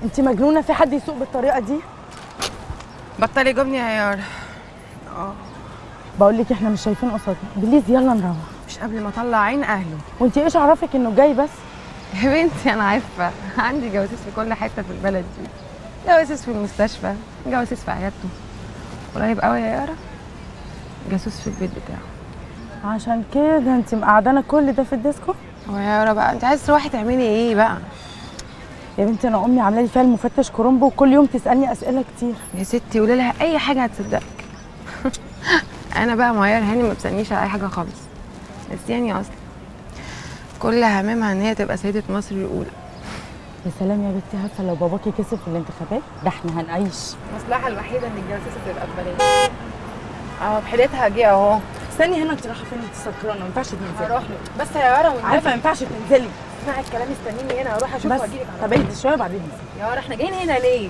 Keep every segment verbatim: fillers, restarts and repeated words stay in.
انت مجنونه؟ في حد يسوق بالطريقه دي؟ بطلي جبني يا يارا. اه بقول لك احنا مش شايفين قصادنا، بليز يلا نروح. مش قبل ما اطلع عين اهله. وانت ايش عرفك انه جاي بس؟ يا بنتي انا عارفه، عندي جواسيس في كل حته في البلد دي. جواسيس في المستشفى، جواسيس في عيادته. قريب قوي يا يارا جاسوس في البيت بتاعه. عشان كده انت مقعدانه كل ده في الديسكو؟ هو يا يارا بقى انت عايز تروحي تعملي ايه بقى؟ يا بنتي انا امي عامله لي فيها المفتش كرومبو وكل يوم تسالني اسئله كتير. يا ستي قولي لها اي حاجه هتصدقك. انا بقى معيار هاني ما بسالنيش على اي حاجه خالص. بس يعني اصلا كل هممها ان هي تبقى سيده مصر الاولى. يا سلام يا بنتي، عارفه لو باباكي كسب في الانتخابات ده احنا هنعيش. المصلحه الوحيده ان الجواسيس تبقى ببلاش. اه بحيلتها جه اهو. استني هنا، انت رايحه فين؟ انت سكرانه ما ينفعش تنزلي. هروح له بس يا يارا والنبي. عارفه ما ينفعش تنزلي. اسمعي الكلام استنيني هنا، هروح اشوف واجيلك. طب اهدي شويه وبعدين ننزل. يا يارا احنا جايين هنا ليه؟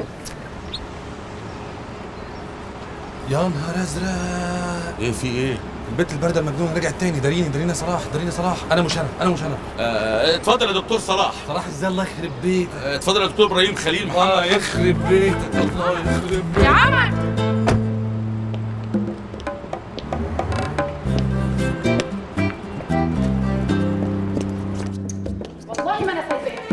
يا نهار ازرق. ايه في ايه؟ البنت البارده المجنونه رجعت تاني. داريني داريني صلاح، داريني صلاح. انا مش انا، انا مش انا. آه اتفضل يا دكتور صلاح. صلاح ازاي؟ الله يخرب بيتك. آه اتفضل يا دكتور ابراهيم خليل محمد. الله يخرب بيتك، الله يخرب بيتك يا عمر. والله ما انا سايباك.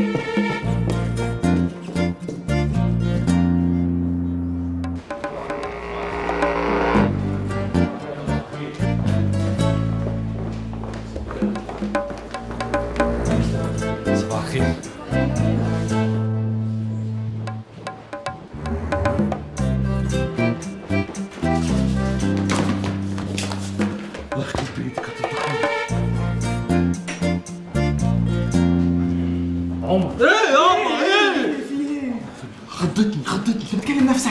صباح الخير. الله يخرب بيتك عمر. ايه يابا ايه؟ خضتني خضتني. انت بتكلم نفسك؟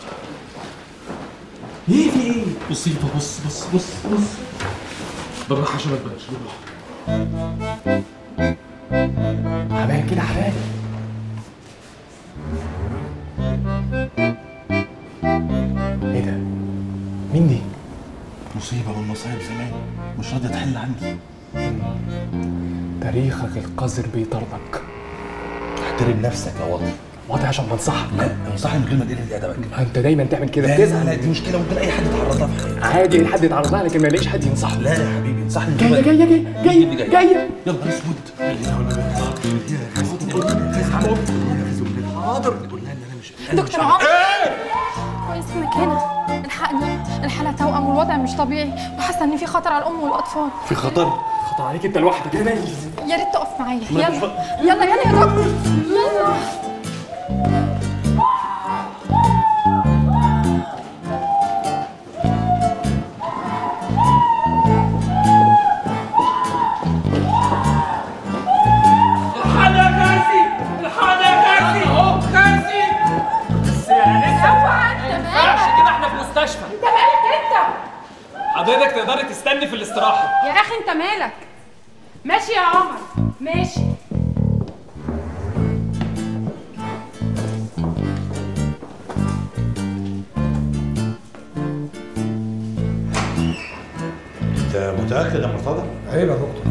ايه في ايه؟ مصيبه. بص بص بص بص بالراحه عشان ما تبانش. بالراحه حبايب كده، حبايب. ايه ده؟ مين دي؟ مصيبه من مصايب زمان مش راضيه تحل عندي. تاريخك القذر بيطردك. احترم نفسك يا واطي. واطي عشان بنصحك. لا انصحني من غير ما تقل ادبك. انت دايما تعمل كده، لا بتزعل. لا دي مشكله ممكن اي حد يتعرض لها في حياته. عادي اي حد يتعرض لها لكن ما يلاقيش حد ينصحه. لا يا حبيبي انصحني من جايه غير جايه جايه جايه جايه. يا نهار اسود. حاضر. قول لها ان انا مش دكتور عمر. كويس انك هنا. الحقني، الحالة توأم والوضع مش طبيعي وحاسه ان في خطر على الام والاطفال. في خطر؟ خطر عليك انت لوحدك. يا ريت تقف معايا. يلا يلا يلا يا دكتور يلا. حضرتك تقدري تستني في الاستراحة. يا اخي انت مالك؟ ماشي يا عمر ماشي. انت متأكد يا مرتضى؟ عيب يا دكتور.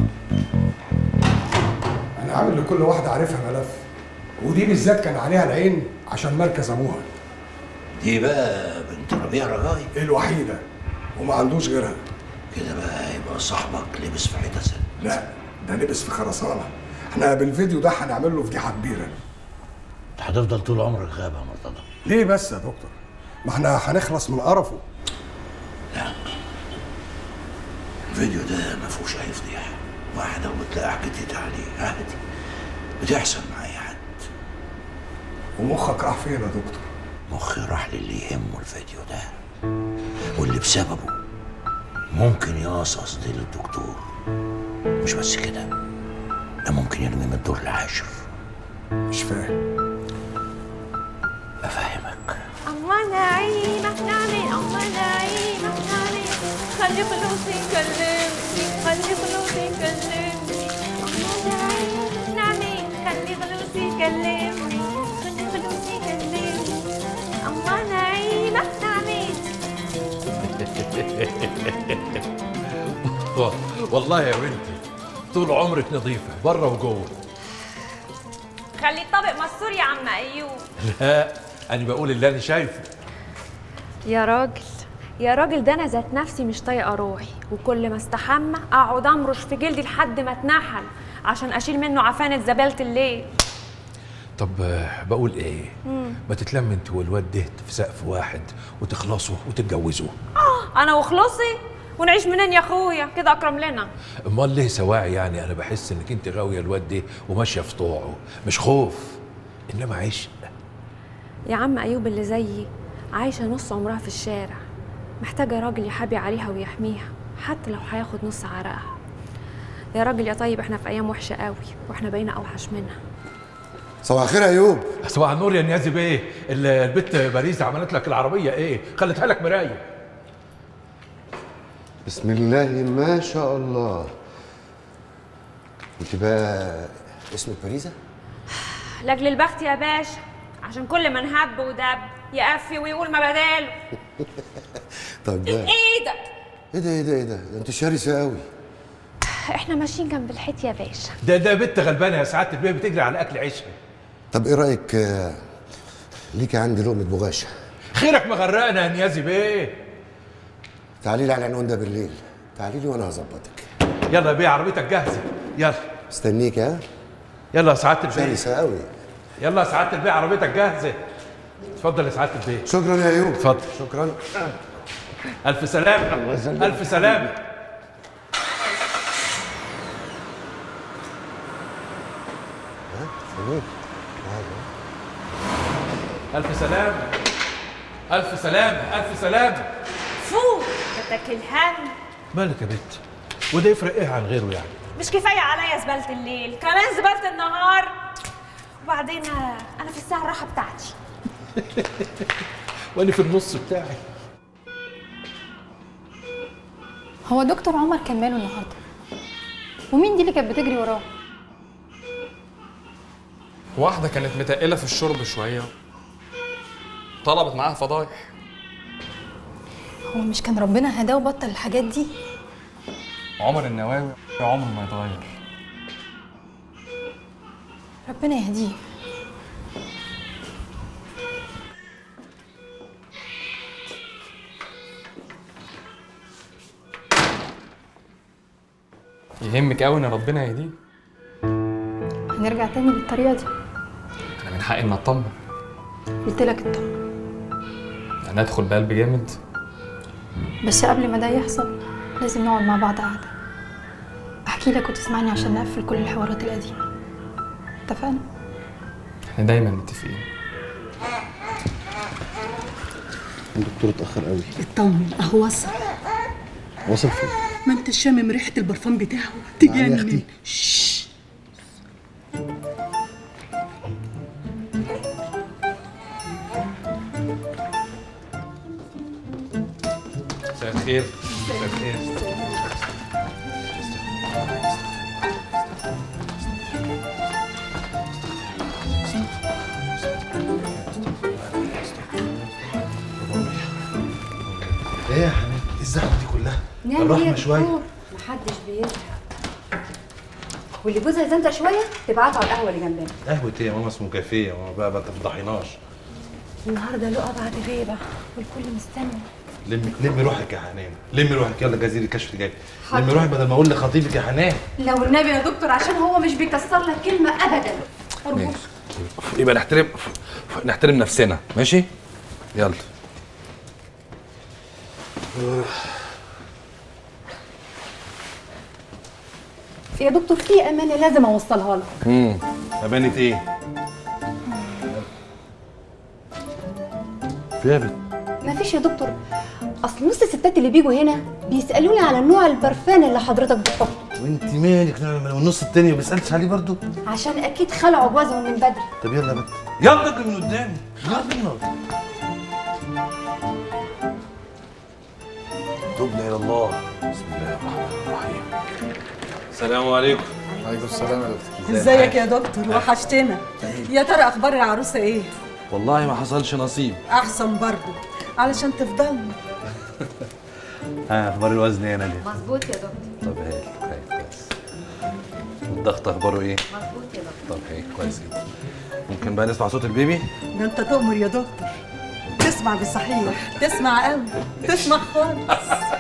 انا عامل لكل واحدة عارفها ملف، ودي بالذات كان عليها العين عشان مركز ابوها. دي بقى بنت ربيع رجائي الوحيدة وما عندوش غيرها. كده بقى يبقى صاحبك لبس في حته سد. لا ده لبس في خرسانة. احنا بالفيديو ده هنعمل له فضيحة كبيرة. انت هتفضل طول عمرك غابة يا مرتضى. ليه بس يا دكتور؟ ما احنا هنخلص من قرفه. لا الفيديو ده ما فيهوش اي فضيحة. واحدة وبتلاقي حكيت عليه عادي، بتحصل مع اي حد. ومخك راح فين يا دكتور؟ مخي راح للي يهمه الفيديو ده واللي بسببه ممكن يقصص دي للدكتور. مش بس كده، ده ممكن يرمي من الدور العاشر. مش فاهم. افهمك. الله نعيمك نعمل، الله نعيمك نعمل، خلي فلوسي كلمني، خلي فلوسي كلمني، الله نعيمك نعمل، خلي فلوسي كلمني، خلي فلوسي كلمني، الله نعيمك نعمل. والله يا بنتي طول عمرك نظيفة بره وجوه. خلي الطبق مسور يا عم ايوب. لا انا بقول اللي انا شايفه. يا راجل يا راجل، ده انا ذات نفسي مش طايقه روحي، وكل ما استحمى اقعد امرش في جلدي لحد ما اتنحل عشان اشيل منه عفانه زباله الليل. طب بقول ايه؟ مم. ما تتلم انت والواد ده في سقف واحد وتخلصوا وتتجوزوا. اه انا وخلصي ونعيش منين يا اخويا؟ كده اكرم لنا. امال ليه سواعي؟ يعني انا بحس انك انت غاويه الواد ده وماشيه في طوعه، مش خوف انما عشق. يا عم ايوب اللي زيي عايشه نص عمرها في الشارع، محتاجه راجل يحابي عليها ويحميها حتى لو هياخد نص عرقها. يا راجل يا طيب، احنا في ايام وحشه قوي واحنا بقينا اوحش منها. صباح الخير يا ايوب. صباح النور يا نيازي بيه. البت باريزة عملت لك العربيه ايه؟ خلتها لك مرايه. بسم الله ما شاء الله. انت بقى اسمك باريزة؟ لاجل البخت يا باشا، عشان كل ما نهب ودب يقفي ويقول ما بداله. طب ده ايه ده؟ ايه ده ايه ده ايه ده؟ ده انت شرسه قوي. احنا ماشيين جنب الحيط يا باشا. ده ده بنت غلبانه يا سعاده البيه، بتجري على اكل عيشها. طب ايه رايك آه، ليكي عندي لقمه بغاشه؟ خيرك مغرقنا يا نيازي بيه. تعالي لي على العنوان ده بالليل، تعالي لي وانا هظبطك. يلا يا بيه عربيتك جاهزه، يلا. استنيك ها؟ يلا يا سعاده البيه. شرسه قوي. يلا يا سعاده البيه عربيتك جاهزه. اتفضل يا سعاده البيه. شكرا يا ايوب. اتفضل. شكرا. الف سلامه. الف سلامه. ألف سلامة. ألف سلامة. ألف سلامة. فوق بدك الهم. مالك يا بنت؟ وده يفرق إيه عن غيره يعني؟ مش كفاية عليا زبالة الليل، كمان زبالة النهار. وبعدين أنا في الساعة الراحة بتاعتي. وأنا في النص بتاعي. هو دكتور عمر كان ماله النهارده؟ ومين دي اللي كانت بتجري وراه؟ واحدة كانت متقلة في الشرب شوية، طلبت معاها فضايح. هو مش كان ربنا هداه وبطل الحاجات دي؟ عمر النواوي عمره ما يتغير. ربنا يهديه. يهمك قوي ان ربنا يهديه؟ هنرجع تاني بالطريقة دي؟ انا من حقي ان اطمن. قلت لك اطمن. انا ادخل بقلب جامد. بس قبل ما ده يحصل لازم نقعد مع بعض قعدة، احكي لك وتسمعني عشان نقفل كل الحوارات القديمة. اتفقنا؟ احنا دايما متفقين. الدكتور اتأخر قوي. اطمن اهو وصل. وصل فين؟ ما انت شامم ريحة البرفان بتاعه تجنن. يا اختي. شش. مساء الخير. مساء الخير. ايه يا حبيبي؟ ايه الزحمه دي كلها؟ نعمل ايه يا دكتور؟ محدش بيزهق. واللي جوزها زنزق شويه تبعته على القهوه اللي جنبنا. قهوة ايه يا ماما؟ اسمه كافيه يا ماما بقى، ما تفضحيناش. النهارده لقى بعد غيبه والكل مستني. لمي لمي روحك يا حنان، لمي روحك. يلا جهزي لي الكشف جاي. لمي روحك بدل ما اقول لخطيبك يا حنان. لو النبي يا دكتور عشان هو مش بيكسر لك كلمه ابدا. ماشي. يبقى نحترم نحترم نفسنا، ماشي؟ يلا. يا دكتور في امانه لازم اوصلها لك. امم امانه ايه؟ في يا بنت؟ مفيش يا دكتور، اصل نص الستات اللي بيجوا هنا بيسالوني على نوع البرفان اللي حضرتك بتحطه. وانت مالك؟ والنص التاني ما بيسالش عليه برضه؟ عشان اكيد خلعوا جوازهم من بدري. طب يلا يا بنت، يلا اجري من قدامي، يلا. تبنا الى الله. بسم الله الرحمن الرحيم. السلام عليكم. وعليكم السلام يا دكتور. ازيك يا دكتور؟ وحشتنا. يا ترى اخبار العروسه ايه؟ والله ما حصلش نصيب. احسن برضه علشان تفضلنا. ها اخبار الوزن ايه يا ناديه؟ مظبوط يا دكتور. طب هايل هايل كويس. والضغط اخباره ايه؟ مظبوط يا دكتور. طب هيك كويس جدا. ممكن بقى نسمع صوت البيبي؟ ده انت تؤمر يا دكتور. تسمع بصحيح، تسمع قوي، تسمع خالص.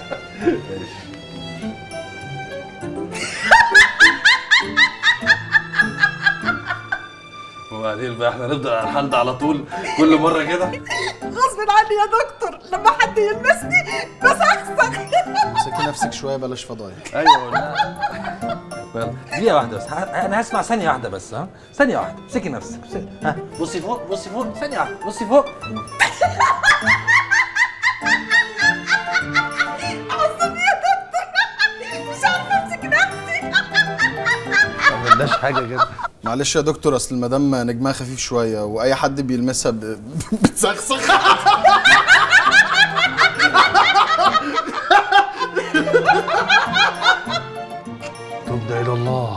وبعدين بقى احنا نفضل على الحال ده على طول كل مره كده؟ غصب عني يا دكتور، لما حد يلمسني بسخسخ. امسكي نفسك شويه بلاش فضايح. ايوه لا دقيقة واحدة بس، أنا هسمع ثانية واحدة بس. ها ثانية واحدة، امسكي نفسك. ها بصي فوق، بصي فوق، ثانية واحدة، بصي فوق. عصبي يا دكتور، مش عارفة امسك نفسي. ما عملناش حاجة كده. معلش يا دكتور، اصل المدام نجمها خفيف شويه واي حد بيلمسها ب... بتسخسخ. تبدأ إلى الله.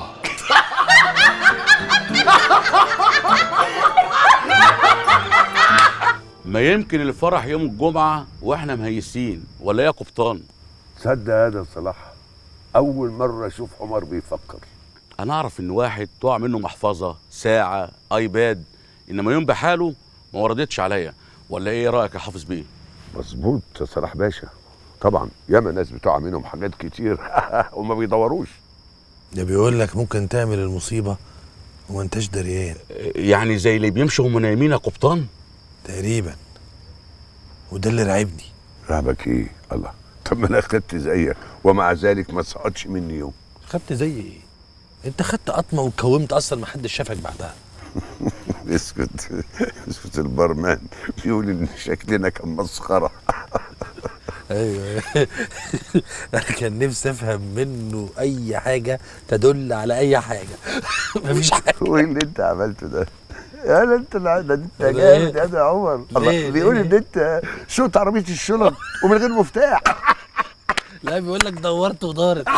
ما يمكن الفرح يوم الجمعة واحنا مهيسين، ولا يا قبطان؟ تصدق هذا صلاح، أول مرة أشوف عمر بيفكر. أنا أعرف إن واحد تقع منه محفظة، ساعة، أيباد، إنما يوم بحاله ما وردتش عليا، ولا إيه رأيك يا حافظ بيه؟ مظبوط يا صلاح باشا، طبعا ياما ناس بتقع منهم حاجات كتير وما بيدوروش. ده بيقول لك ممكن تعمل المصيبة وما انتش دريان. يعني زي اللي بيمشوا وهم نايمين يا قبطان؟ تقريبا، وده اللي رعبني. رعبك ايه؟ الله، طب ما انا خدت زيك ومع ذلك ما سقطش مني يوم. خدت زي ايه؟ انت خدت قطمه واتكومت اصلا ما حدش شافك بعدها. اسكت اسكت، البارمان بيقول ان شكلنا كان مسخره. ايوه انا كان نفسي افهم منه اي حاجه تدل على اي حاجه. مفيش حاجه. وايه اللي انت عملته ده؟ يا انت ده انت جامد يا عمر. الله، بيقول ان انت سوقت عربيه الشنط ومن غير مفتاح. لا بيقول لك دورت ودارت.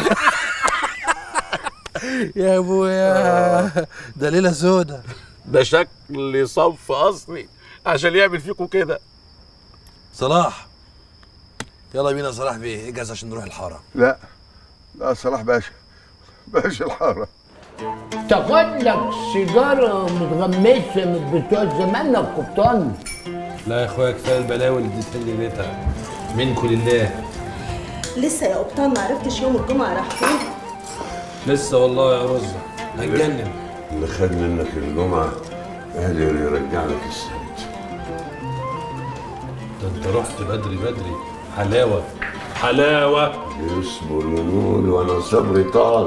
يا ابويا ده ليله سودا. ده شكل صنف اصلي عشان يعمل فيكم كده. صلاح يلا بينا. صلاح بيه اجهز عشان نروح الحاره. لا لا صلاح باشا، باشا الحاره. تاخد لك سيجاره متغمسه من بتوع زمان يا قبطان. لا يا اخويا كفايه البلاوي اللي اديتها لي ليلتها منكم لله. لسه يا قبطان ما عرفتش يوم الجمعة راح فين؟ لسه والله يا رزة هتجنن. اللي خد منك الجمعة قادر يرجع لك السبت. ده انت رحت بدري بدري. حلاوة حلاوة. يصبر ينول وانا صبري طال.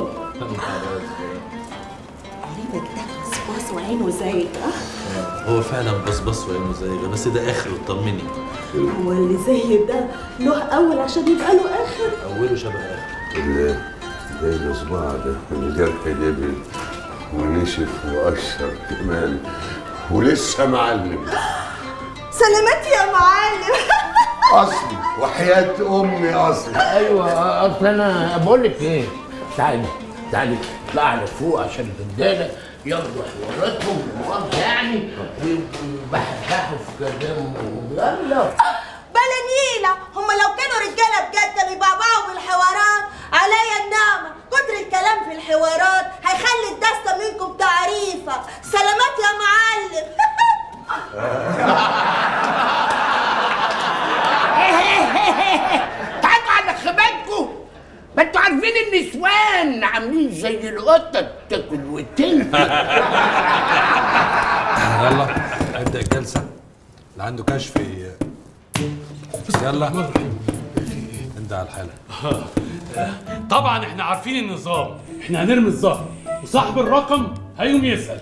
قريبك ده بصباص وعينه زايغة. هو فعلا بصبص وعينه زايغة، بس ده اخره اطمني. هو اللي زي ده له اول عشان يبقى له اخر. اوله شبه اخر. اللي زي الصباع ده اللي جرح دبل ونشف وقشر كمان ولسه معلم. سلامات يا معلم. اصلي وحياة امي اصلي. ايوه اصل انا بقول لك ايه، تعالي تعالي اطلع على فوق عشان الرجاله ياخدوا حواراتهم ومؤاخذه يعني ويبحبحوا في كلامهم. يلا بلا نيلة، هما لو كانوا رجالة بجد كانوا يبعبعوا بالحوارات. عليا النعمة كتر الكلام في الحوارات هيخلي الدستة منكم تعريفة. سلامات يا معلم. تعالوا على خباتكم، ما انتوا عارفين النسوان عاملين زي القطة تاكل وتنفي. يلا ابدأ الجلسة. اللي عنده كشف يلا انت على الحالة. طبعا احنا عارفين النظام، احنا هنرمي الظهر وصاحب الرقم هيقوم يسأل.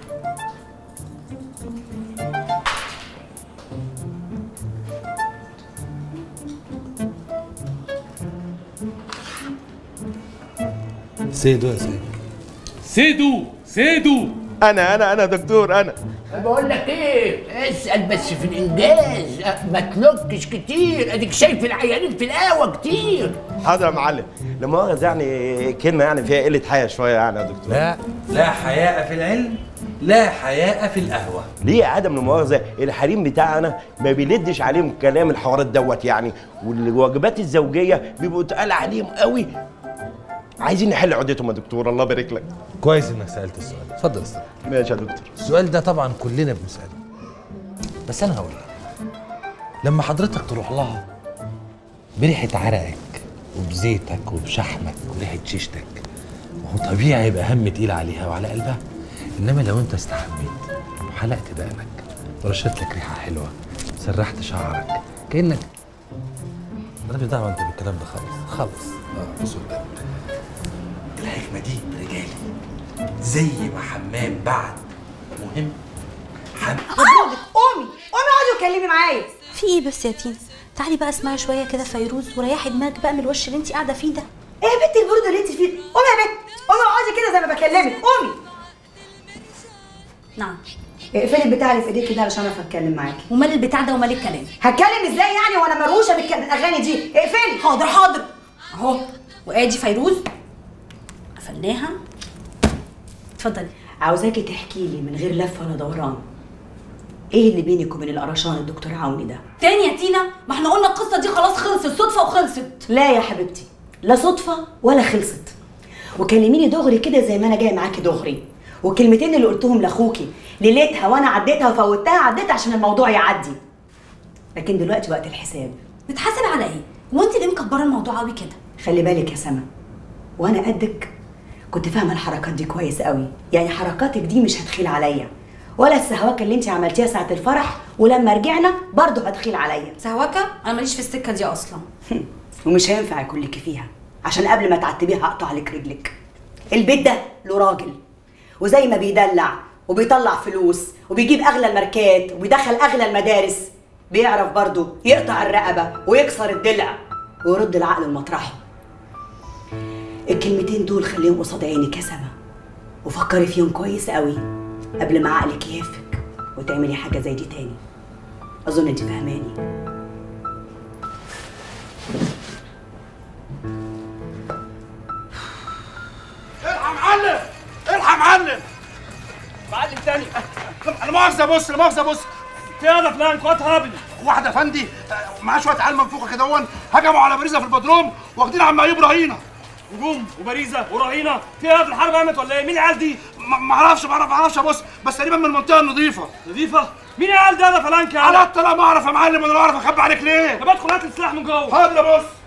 سيدو يا سيدو. سيدو سيدو. انا انا انا دكتور انا. بقول لك ايه، اسال بس في الانجاز، ما تلوكش كتير، اديك شايف العيانين في القهوه كتير. حاضر يا معلم، لا مؤاخذة يعني كلمه يعني فيها قله حياء شويه يعني يا دكتور. لا لا حياء في العلم، لا حياء في القهوه. ليه عدم المؤاخذه؟ الحريم بتاعنا ما بيلدش عليهم كلام الحوارات دوت يعني، والواجبات الزوجيه بيبقوا تقال عليهم قوي عايزين نحل عقدتهم يا دكتور، الله يبارك لك. كويس انك سالت السؤال، اتفضل استاذ. ماشي يا دكتور. السؤال ده طبعا كلنا بنساله، بس انا هقول لك، لما حضرتك تروح لها بريحه عرقك وبزيتك وبشحمك وريحه شيشتك، هو طبيعي هيبقى هم تقيل عليها وعلى قلبها. انما لو انت استحميت وحلقت دقنك ورشت لك ريحه حلوه، سرحت شعرك، كانك انا مش دعوه انت بالكلام ده خالص خالص. اه بص قدامك، الحكمه دي رجالي، زي ما حمام بعد مهم حم قومي قومي اقعدي وكلمي معايا. في ايه بس يا تينا؟ تعالي بقى اسمعي شويه كده فيروز وريحي دماغك بقى من الوش اللي انت قاعده فيه ده. ايه يا بنتي البرد اللي انت فيه؟ قومي يا بنت، قومي اقعدي كده زي ما بكلمك، قومي. نعم. اقفلي البتاع اللي في ايديكي ده علشان اعرف اتكلم معاكي. ومال البتاع ده ومال الكلام؟ هتكلم ازاي يعني وانا مروشه بالاغاني دي؟ اقفلي. حاضر حاضر اهو. وادي فيروز قفلناها. اتفضلي. عاوزاكي تحكي لي من غير لف ولا دوران، ايه اللي بينك وبين القرشان الدكتور عوني ده؟ تاني يا تينا؟ ما احنا قلنا القصه دي خلاص خلصت، صدفه وخلصت. لا يا حبيبتي، لا صدفه ولا خلصت. وكلميني دغري كده زي ما انا جايه معاكي دغري. والكلمتين اللي قلتهم لاخوكي ليلتها وانا عديتها وفوتها عديت عشان الموضوع يعدي. لكن دلوقتي وقت الحساب. نتحاسب على ايه؟ وانت ليه مكبره الموضوع قوي كده؟ خلي بالك يا سما، وانا قدك كنت فاهمه الحركات دي كويس قوي. يعني حركاتك دي مش هتخيل عليا، ولا السهواكه اللي انت عملتيها ساعه الفرح ولما رجعنا برضه هتخيل عليا. سهواكه؟ انا ماليش في السكه دي اصلا. ومش هينفع يكون لك فيها، عشان قبل ما تعتبيها هقطع لك رجلك. البيت ده له راجل، وزي ما بيدلع وبيطلع فلوس وبيجيب اغلى الماركات وبيدخل اغلى المدارس، بيعرف برضه يقطع الرقبه ويكسر الضلع ويرد العقل لمطرحه. الكلمتين دول خليهم قصاد عينك يا سما، وفكري فيهم كويس قوي قبل ما عقلك يهفك وتعملي حاجه زي دي تاني. اظن انت فاهماني. الحق معلم، الحق معلم. معلم تاني. انا مؤاخذه بص، لا مؤاخذه بص. في هذا فلان كوات هابل واحد افندي معاه شويه عيال منفوخه كده، هون هجموا على باريزه في البدروم واخدين عم ايوب رهينه. هجوم وباريزه ورهينه؟ في هذا الحرب قامت ولا ايه؟ مين العيال دي؟ ما اعرفش ما اعرفش بص، بس تقريبا من المنطقه النظيفه. نظيفه؟ مين العيال ده؟ ده فلان كده. على الطلاق ما اعرف يا معلم، وانا اعرف اخبي عليك ليه؟ طب ادخل هات السلاح من جوه. حاضر يا بص.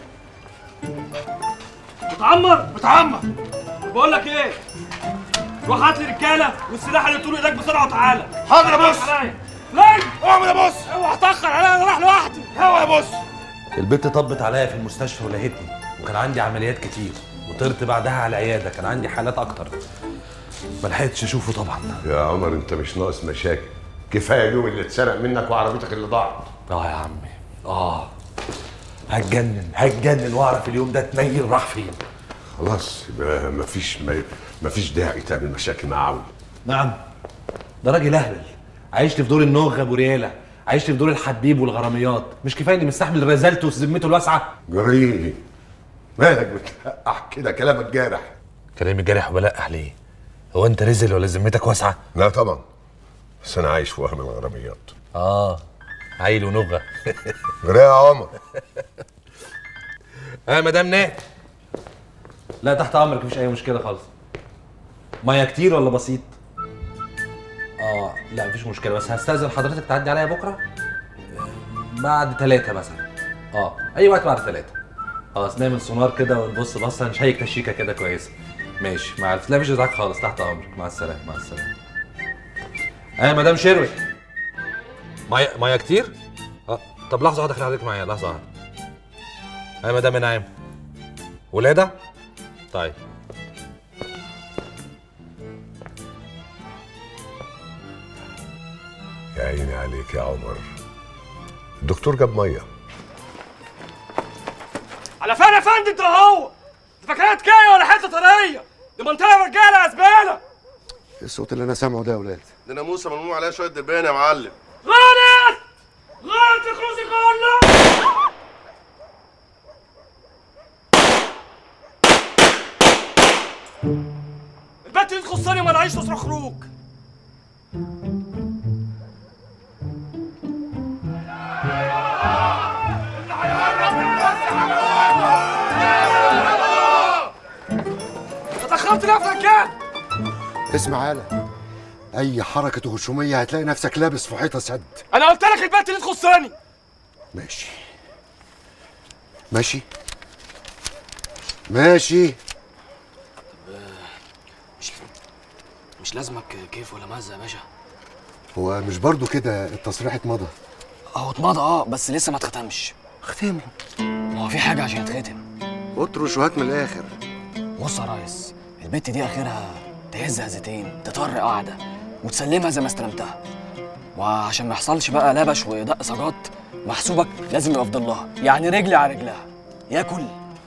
متعمر؟ متعمر. بقول لك ايه؟ روح هات لي رجاله والسلاح اللي طول ايدك بسرعه وتعالى. حاضر يا بص. ليه؟ اعمل يا بص. اوعى تاخر عليا، انا رايح لوحدي. اوعى يا بص. البت طبت عليا في المستشفى ولقيتني، وكان عندي عمليات كتير، وطرت بعدها على العياده، كان عندي حالات اكتر. ما لحقتش اشوفه طبعا. يا عمر انت مش ناقص مشاكل، كفايه اليوم اللي اتسرق منك وعربيتك اللي ضاعت. اه يا عمي، اه هتجنن هتجنن واعرف اليوم ده اتنيل راح فين. خلاص يبقى مفيش مفيش داعي تعمل مشاكل مع عوني. نعم، ده راجل اهبل، عايش لي في دور النوغه ابو رياله، عايش لي في دور الحبيب والغراميات، مش كفايه اني مستحمل رزالته وذمته الواسعه؟ جريني مالك بتلقح كده؟ كلامك جارح. كلامي جارح وبلقح ليه؟ هو انت رزل ولا ذمتك واسعه؟ لا طبعا، بس انا عايش في وهم الغراميات. اه عيل ونغه. جري يا عمر. اه مدام نات. لا تحت امرك، مفيش اي مشكله خالص. ميه كتير ولا بسيط؟ اه لا مفيش مشكله، بس هستاذن حضرتك تعدي عليا بكره بعد ثلاثة مثلا. اه اي وقت بعد ثلاثة. خلاص نعمل سونار كده ونبص بصه نشيك تشيكه كده كويسه. ماشي مع الف... لا مفيش ازعاج خالص، تحت امرك. مع السلامه مع السلامه. اه مدام شروي، ميه ميه كتير؟ اه طب لحظه واحده، خلي حضرتك معايا لحظه واحده. اه مدام نعيم، ولاده؟ طيب يا عيني عليك يا عمر، الدكتور جاب ميه. على فين يا فندم انت اهو؟ انت فاكرها تكايه ولا حته طريه؟ دي منطقه رجاله يا زباله. ايه الصوت اللي انا سامعه ده يا ولاد؟ ده ناموسه ملموم عليها شويه دبان يا معلم. غلط غلط يا كروسي كله. البت دي تخصني وما لعيش تصرخ خروج. لها فلكات. اسمع يالا، اي حركه غشوميه هتلاقي نفسك لابس في حيطه سد. انا قلت لك البنت دي تخصني. ماشي ماشي ماشي. مش مش لازمك كيف ولا مزه يا باشا. هو مش برضو كده التصريح اتمضى؟ اهو اتمضى اه، بس لسه ما اتختمش. ختمه؟ ما هو في حاجه عشان يتختم. اطرش وهات من الاخر. بص يا ريس، البت دي اخرها تهز هزتين، تطر قاعده وتسلمها زي ما استلمتها، وعشان ما يحصلش بقى لبش ودق سجات محسوبك لازم يبقى في ضلها، يعني رجلي على رجلها. ياكل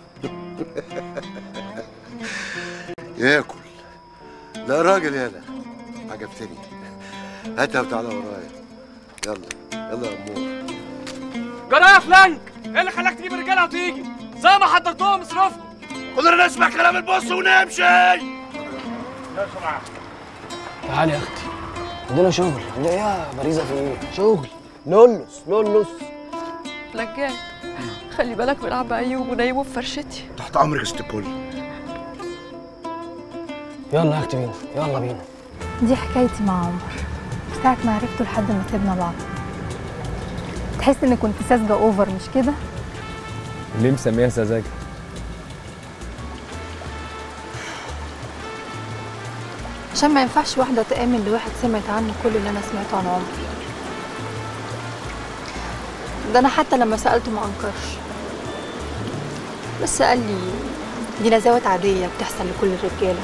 ياكل. لا راجل يالا، عجبتني. هاتها وتعالى ورايا. يلا يلا يا امور. جرى يا فلانك، ايه اللي خلاك تجيب الرجاله وتيجي؟ زي ما حضرتهم اصرفهم. كلنا نسمع كلام البص ونمشي. يا سمعة تعالي يا اختي، عندنا شغل. عندنا ايه يا باريزه؟ في ايه؟ شغل. لولس لولس. لجان خلي بالك من عم ايوب ونايمه في فرشتي. تحت امرك يا ست الكل. يلا يا اختي بينا، يلا بينا. دي حكايتي مع عمر ساعة ما عرفته لحد ما سيبنا بعض. تحس اني كنت ساذجة اوفر مش كده؟ ليه مسميها سذاجة؟ عشان ما ينفعش واحدة تآمن لواحد سمعت عنه كل اللي انا سمعته عن عمر. ده انا حتى لما سألته ما انكرش، بس قال لي دي نزاوات عادية بتحصل لكل الرجالة،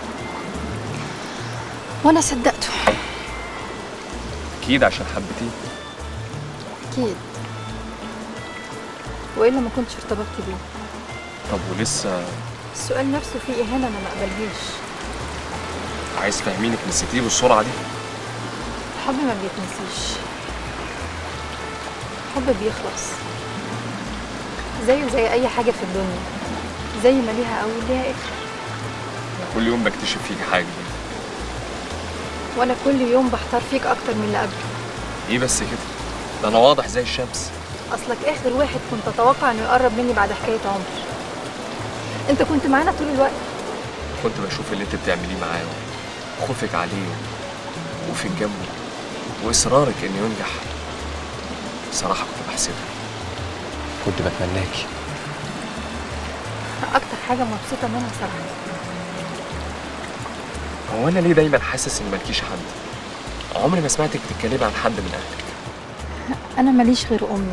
وانا صدقته. اكيد عشان حبيتيه. اكيد، والا ما كنتش ارتبطت بيه. طب ولسه السؤال نفسه فيه اهانة انا ما اقبلهاش. عايز تفهميني نسيتيه بالسرعه دي؟ الحب ما بيتنسيش، الحب بيخلص زيه زي اي حاجة في الدنيا، زي ما ليها اول ليها اخر. كل يوم بكتشف فيك حاجه جديده، وانا كل يوم بحتار فيك اكتر من اللي قبله. ايه بس كده؟ ده انا واضح زي الشمس. اصلك اخر واحد كنت اتوقع انه يقرب مني بعد حكايه عمر. انت كنت معانا طول الوقت. كنت بشوف اللي انت بتعمليه معاه، خوفك عليه وفي جنبه واصرارك انه ينجح. بصراحه كنت بحسدك، كنت بتمناكي. اكتر حاجه مبسوطه منها صراحه. هو انا ليه دايما حاسس ان مالكيش حد؟ عمري ما سمعتك تتكلمي عن حد من اهلك. انا ماليش غير امي،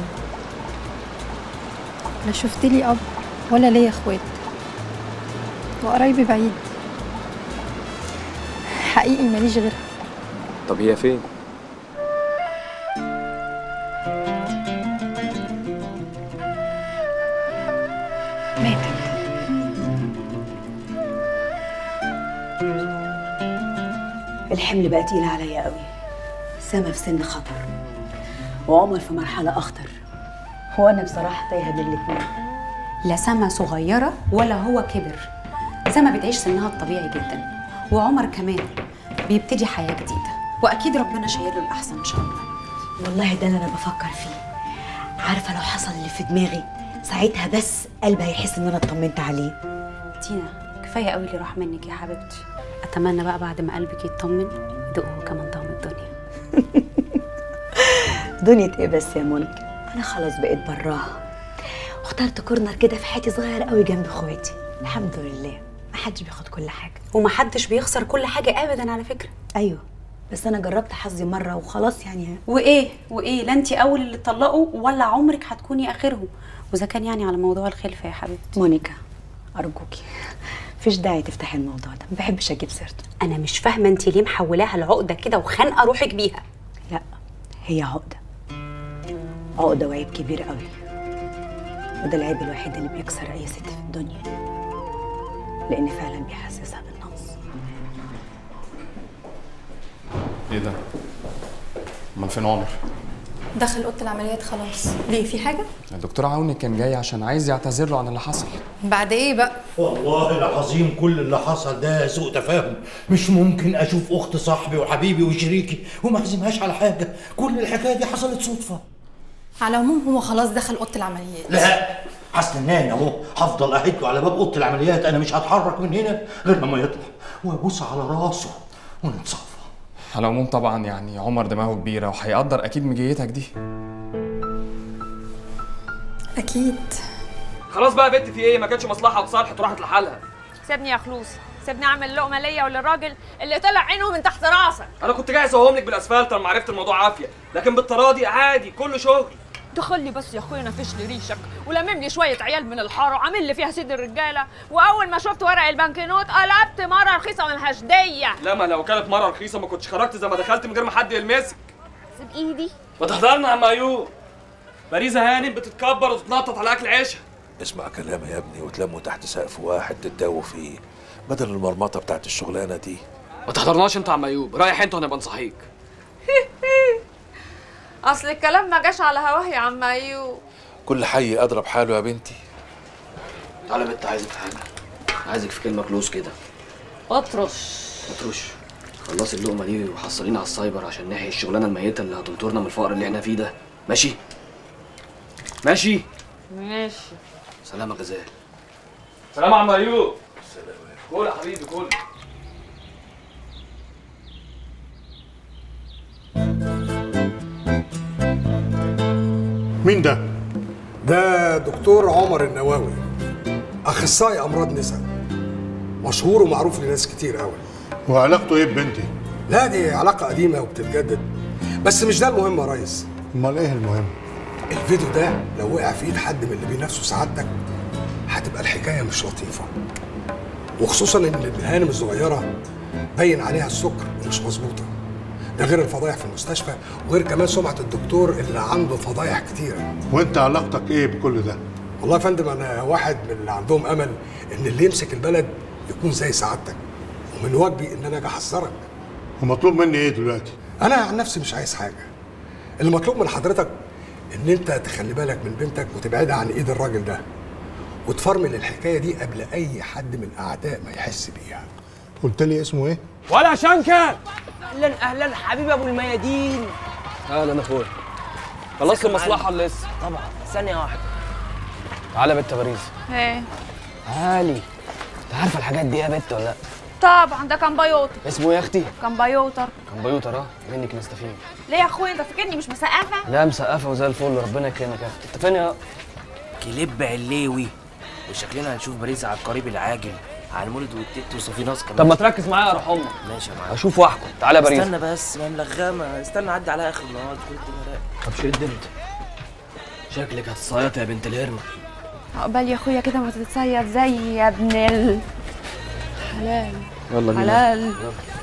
لا شفت لي اب ولا ليا اخوات، وقرايبي بعيد. حقيقي ماليش غيرها. طب هي فين؟ ماتت. الحمل بقى تقيل عليا قوي. سما في سن خطر وعمر في مرحلة أخطر، وأنا بصراحة تايهة بين الاتنين. لا سما صغيرة ولا هو كبر. سما بتعيش سنها الطبيعي جدا، وعمر كمان بيبتدي حياة جديدة، وأكيد ربنا شايله الأحسن إن شاء الله. والله ده اللي أنا بفكر فيه. عارفة لو حصل اللي في دماغي ساعتها بس قلبي هيحس إن أنا اطمنت عليه. تينا كفاية قوي اللي راح منك يا حبيبتي. أتمنى بقى بعد ما قلبك يطمن يدوق هو كمان طعم الدنيا. دنيا ايه بس يا مونيكا؟ انا خلاص بقيت براها، واخترت كورنر كده في حياتي صغير قوي جنب اخواتي. الحمد لله ما حدش بياخد كل حاجه، ومحدش بيخسر كل حاجه ابدا على فكره. ايوه بس انا جربت حظي مره وخلاص يعني. وايه وايه لا انت اول اللي تطلقوا ولا عمرك هتكوني اخرهم، واذا كان يعني على موضوع الخلفه يا حبيبتي. مونيكا ارجوكي مفيش داعي تفتحي الموضوع ده، ما بحبش اجيب سيرته. انا مش فاهمه انت ليه محولاها العقده كده وخانقه روحك بيها. لا هي عقده، عقده وعيب كبير قوي، وده العيب الوحيد اللي بيكسر اي ست في الدنيا، لان فعلا بيحسسها بالنقص. ايه ده؟ امال فين عمر؟ دخل اوضه العمليات خلاص. ليه في حاجه؟ الدكتور عوني كان جاي عشان عايز يعتذر له عن اللي حصل. بعد ايه بقى؟ والله العظيم كل اللي حصل ده سوء تفاهم. مش ممكن اشوف اخت صاحبي وحبيبي وشريكي وما اعزمهاش على حاجه. كل الحكايه دي حصلت صدفه. على العموم هو خلاص دخل اوضه العمليات. لا هستناني اهو، هفضل قاعد له على باب اوضه العمليات، انا مش هتحرك من هنا غير لما يطلع وابوس على راسه ونتصافى. على العموم طبعا يعني عمر دماغه كبيره وهيقدر اكيد مجيتك دي. اكيد. خلاص بقى يا بنت، في ايه؟ ما كانتش مصلحه وتصالحت وراحت لحالها. سيبني يا خلوص، سيبني اعمل لقمه ليا وللراجل اللي طلع عينه من تحت راسك. انا كنت جاي اسوهم لك بالاسفلت لما عرفت الموضوع عافيه، لكن بالطراضي عادي كله شغل. دخل لي بس يا اخويا نفش لي ريشك ولمم لي شويه عيال من الحاره وعامل لي فيها سيد الرجاله، واول ما شفت ورق البنكنوت قلبت مره رخيصه ملهاش ديه. لا ما لو كانت مره رخيصه ما كنتش خرجت زي ما دخلت من غير ما حد يلمسك. سيب ايدي. ما تحضرنا يا عم ايوب. باريزه هانم بتتكبر وتتنطط على اكل عيشها. اسمع كلامي يا ابني وتلموا تحت سقف واحد تتداووا فيه بدل المرمطه بتاعت الشغلانه دي. ما تحضرناش انت يا عم ايوب، رايح انت ونبقى نصحيك. اصل الكلام ما جاش على هواه يا عم ايوب. كل حي اضرب حاله يا بنتي. تعالى يا بنت، عايزك في حاجه، عايزك في كلمه كلوز كده. اطرش. اطرش. خلصي اللقمه دي وحصلينا على السايبر عشان نحيي الشغلانه الميته اللي هتنطرنا من الفقر اللي احنا فيه ده، ماشي؟ ماشي؟ ماشي. سلام يا غزال. سلام يا عم ايوب. سلام يا كل يا حبيبي كل. مين ده؟ ده دكتور عمر النواوي، اخصائي امراض نساء، مشهور ومعروف لناس كتير قوي. وعلاقته ايه ببنتي؟ لا دي علاقه قديمه وبتتجدد، بس مش ده المهم يا ريس. امال ايه المهم؟ الفيديو ده لو وقع في ايد حد من اللي بينافسوا سعادتك هتبقى الحكايه مش لطيفه، وخصوصا ان الهانم الصغيره باين عليها السكر ومش مظبوطه، ده غير الفضايح في المستشفى وغير كمان سمعه الدكتور اللي عنده فضايح كتيره. وانت علاقتك ايه بكل ده؟ والله يا فندم انا واحد من اللي عندهم امل ان اللي يمسك البلد يكون زي سعادتك، ومن واجبي ان انا اجي احذرك. ومطلوب مني ايه دلوقتي؟ انا عن نفسي مش عايز حاجه، اللي مطلوب من حضرتك ان انت تخلي بالك من بنتك وتبعدها عن ايد الراجل ده، وتفرمل الحكايه دي قبل اي حد من الاعداء ما يحس بيها. قلت لي اسمه ايه؟ ولا شنكه. اهلا اهلا حبيبي ابو الميادين. اهلا يا اخويا. خلصت المصلحه ولا لسه؟ طبعا. ثانيه واحده. تعالى يا بت باريس. ايه؟ تعالي. انت عارفه الحاجات دي يا بت ولا لا؟ طبعا ده كمبيوتر. اسمه ايه يا اختي؟ كمبيوتر. كمبيوتر اه، منك نستفيد. ليه يا اخويا انت فاكرني مش مسقفه؟ لا مسقفه وزي الفل، ربنا يكرمك يا اختي. انت فين يا كليب علوي، وشكلنا هنشوف باريس على القريب العاجل، على المولد والتيت وصافي ناس كمان. طب ما تركز معايا يا روح امك. ماشي يا معلم. اشوف واحكم. تعالى يا باريس. استنى بس ما ملغمه، استنى اعدي على اخر النهار تقول الدنيا. طب شد انت. شكلك هتصيط يا بنت الهرمه. عقبال يا اخويا كده ما تتصيد زي يا ابن ال حلال. يلا بينا. حلال.